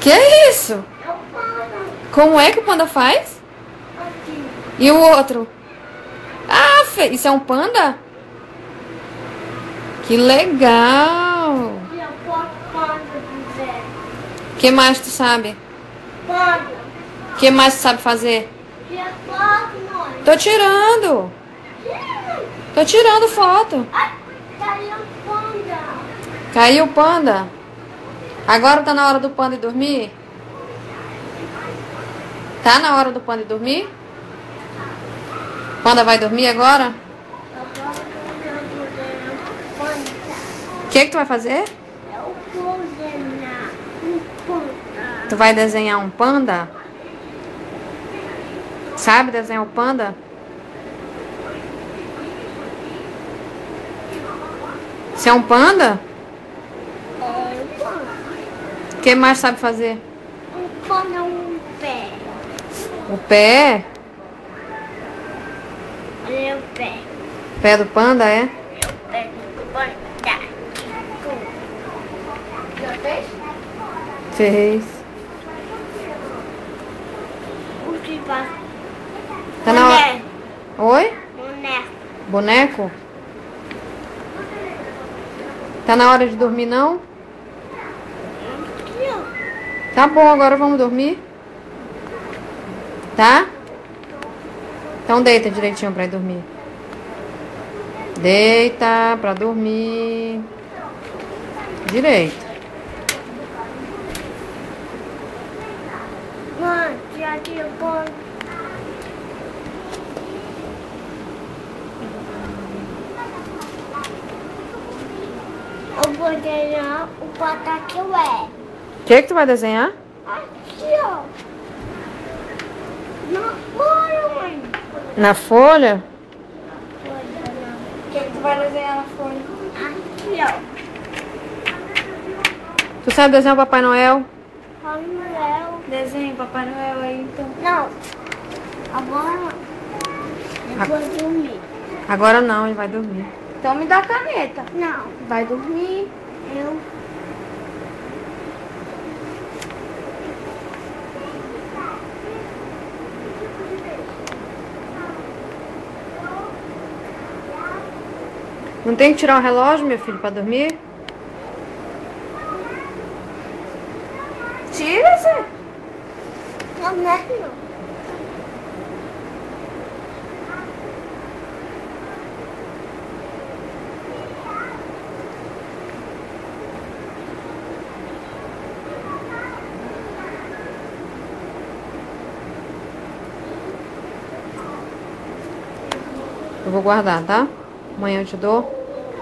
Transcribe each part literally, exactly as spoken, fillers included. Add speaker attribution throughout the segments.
Speaker 1: Que é isso? Como é que o panda faz? E o outro? Ah, Fê, isso é um panda? Que legal! O que mais tu sabe? O que mais tu sabe fazer? Tô tirando! Tô tirando foto! Caiu o panda? Agora tá na hora do panda ir dormir? Tá na hora do panda ir dormir? Panda vai dormir agora? O que que tu vai fazer? Tu vai desenhar um panda? Sabe desenhar um panda? Você é um panda? O que mais sabe fazer?
Speaker 2: Um panda, um pé.
Speaker 1: O pé?
Speaker 2: Olha o pé.
Speaker 1: Pé do panda, é?
Speaker 2: É o pé do panda. Já fez?
Speaker 1: Fez.
Speaker 2: O que faz?
Speaker 1: Tá na hora. Oi?
Speaker 2: Boneco.
Speaker 1: Boneco? Tá na hora de dormir, não?
Speaker 2: Aqui, ó.
Speaker 1: Tá bom, agora vamos dormir. Tá? Então deita direitinho pra ir dormir. Deita pra dormir. Direito.
Speaker 2: Mãe, já tinha pão. Eu vou desenhar o pataque ué.
Speaker 1: O que que tu vai desenhar?
Speaker 2: Aqui, ó. Na folha, mãe.
Speaker 1: Na folha?
Speaker 2: O que, que tu vai desenhar na folha? Aqui, ó.
Speaker 1: Tu sabe desenhar o Papai Noel?
Speaker 2: Papai Noel.
Speaker 3: Desenho Papai Noel aí, então.
Speaker 2: Não. Agora eu vou dormir.
Speaker 1: Agora não, ele vai dormir.
Speaker 3: Então me dá a caneta.
Speaker 2: Não.
Speaker 3: Vai dormir.
Speaker 2: Eu.
Speaker 1: Não tem que tirar o relógio, meu filho, pra dormir?
Speaker 3: Tira, Zé.
Speaker 2: Não, não é não.
Speaker 1: Eu vou guardar, tá? Amanhã eu te dou.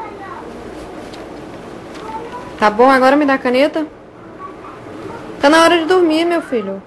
Speaker 1: Tá bom? Agora me dá a caneta. Tá na hora de dormir, meu filho.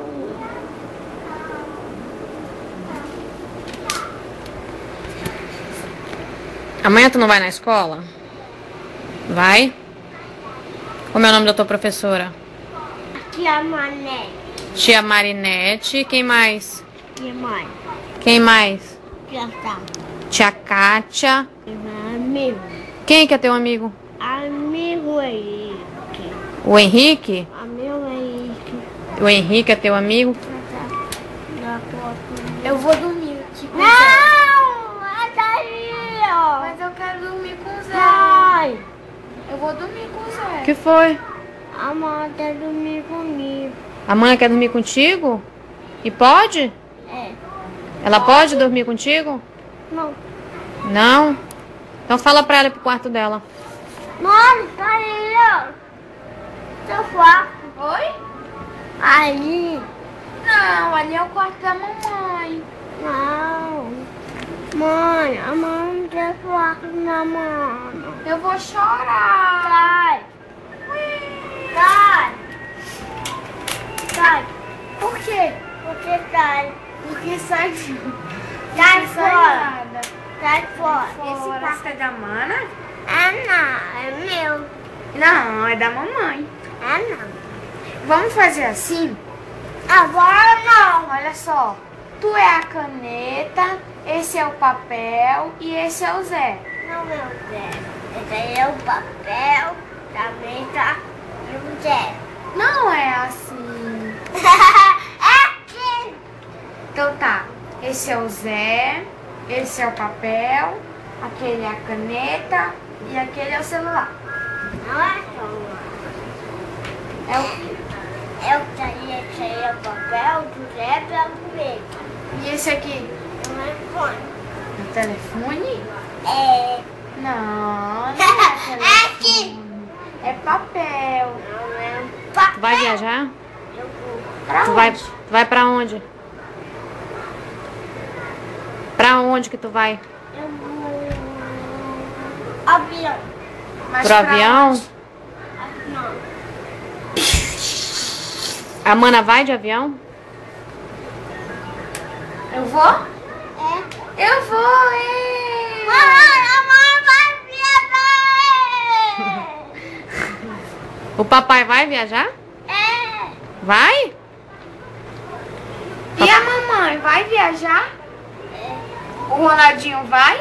Speaker 1: Amanhã tu não vai na escola? Vai? Como é o nome da tua professora?
Speaker 2: Tia Mané.
Speaker 1: Tia Marinete. Quem mais?
Speaker 2: Tia mãe.
Speaker 1: Quem mais?
Speaker 2: Já tá.
Speaker 1: Tia Kátia.
Speaker 2: Amigo.
Speaker 1: Quem que é teu amigo?
Speaker 2: Amigo Henrique.
Speaker 1: O Henrique?
Speaker 2: Amigo Henrique.
Speaker 1: O Henrique é teu amigo?
Speaker 2: Na porta.
Speaker 3: Eu vou dormir aqui com o Zé.
Speaker 2: Não! Vai daí, ó.
Speaker 3: Mas eu quero dormir com o Zé.
Speaker 2: Vai.
Speaker 3: Eu vou dormir com o Zé.
Speaker 1: O que foi?
Speaker 2: A mãe quer dormir comigo.
Speaker 1: A mãe quer dormir contigo? E pode?
Speaker 2: É.
Speaker 1: Ela pode dormir contigo?
Speaker 2: Não.
Speaker 1: Não? Então fala pra ela ir pro quarto dela.
Speaker 2: Mãe, tá aí, ó. Seu quarto.
Speaker 3: Oi?
Speaker 2: Ali.
Speaker 3: Não, ali é o quarto da mamãe.
Speaker 2: Não. Mãe, a mãe não quer quarto na mão.
Speaker 3: Eu vou chorar.
Speaker 2: Sai. Sai. Sai.
Speaker 3: Por quê?
Speaker 2: Você sai.
Speaker 3: Porque sai.
Speaker 2: Sai
Speaker 3: Não sai
Speaker 2: fora.
Speaker 3: nada.
Speaker 2: Sai fora.
Speaker 3: Esse quarto é da Mana?
Speaker 2: É não, é meu.
Speaker 3: Não, é da mamãe.
Speaker 2: É não.
Speaker 3: Vamos fazer assim?
Speaker 2: Agora não.
Speaker 3: Olha só. Tu é a caneta, esse é o papel e esse é o Zé.
Speaker 2: Não, meu Zé. Esse aí é o papel, também tá e o Zé.
Speaker 3: Não é assim.
Speaker 2: Aqui.
Speaker 3: Então tá. Esse é o Zé, esse é o papel, aquele é a caneta e aquele é o celular.
Speaker 2: Não é celular.
Speaker 3: É o quê?
Speaker 2: Eu tenho esse aí é o papel, do Zé pra caneta.
Speaker 3: E esse aqui?
Speaker 2: Não é fone.
Speaker 3: O telefone?
Speaker 2: É.
Speaker 3: Não, não é
Speaker 2: Aqui.
Speaker 3: telefone. É papel.
Speaker 2: Não é papel.
Speaker 1: Tu vai viajar?
Speaker 2: Eu vou.
Speaker 3: Pra
Speaker 1: Tu vai,
Speaker 3: onde?
Speaker 1: tu vai pra onde? Pra onde que tu vai?
Speaker 2: Eu vou. Avião.
Speaker 3: Mas
Speaker 1: Pro
Speaker 3: pra
Speaker 1: avião?
Speaker 3: onde?
Speaker 2: Não.
Speaker 1: A Mana vai de avião?
Speaker 3: Eu vou?
Speaker 2: É.
Speaker 3: Eu vou, é.
Speaker 2: Mamãe, a mãe vai viajar.
Speaker 1: O papai vai viajar?
Speaker 2: É.
Speaker 1: Vai?
Speaker 3: E a mamãe vai viajar? O Ronaldinho vai?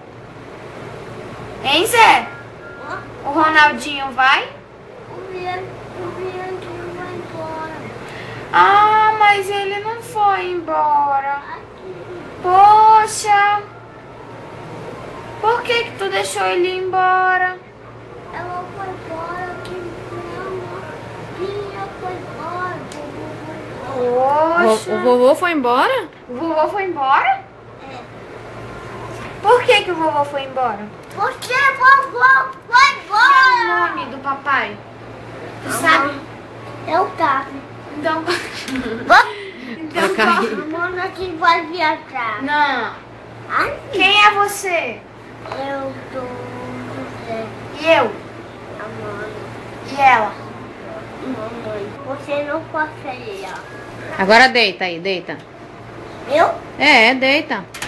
Speaker 3: Hein, Zé? O Ronaldinho vai?
Speaker 2: O Bianchi, o Bianchi vai embora.
Speaker 3: Ah, mas ele não foi embora.
Speaker 2: Aqui.
Speaker 3: Poxa! Por que que tu deixou ele ir embora?
Speaker 2: Ela foi embora, que não. Bia foi embora.
Speaker 1: O,
Speaker 3: Poxa!
Speaker 1: o vovô foi embora?
Speaker 3: O vovô foi embora?
Speaker 2: É.
Speaker 3: Por que que o vovô foi embora?
Speaker 2: Você, vovô, foi
Speaker 3: Qual é o
Speaker 2: embora.
Speaker 3: nome do papai? Tu sabe?
Speaker 2: Eu tava.
Speaker 3: Então... então
Speaker 1: Pra
Speaker 3: qual-
Speaker 1: cair.
Speaker 2: A Mona que vai viajar.
Speaker 3: Não.
Speaker 2: Ai,
Speaker 3: Quem é você?
Speaker 2: eu tô José.
Speaker 3: E eu?
Speaker 2: A mãe.
Speaker 3: E ela?
Speaker 2: Mamãe. Você não pode sair, ó.
Speaker 1: Agora deita aí, deita.
Speaker 2: Eu?
Speaker 1: É, deita.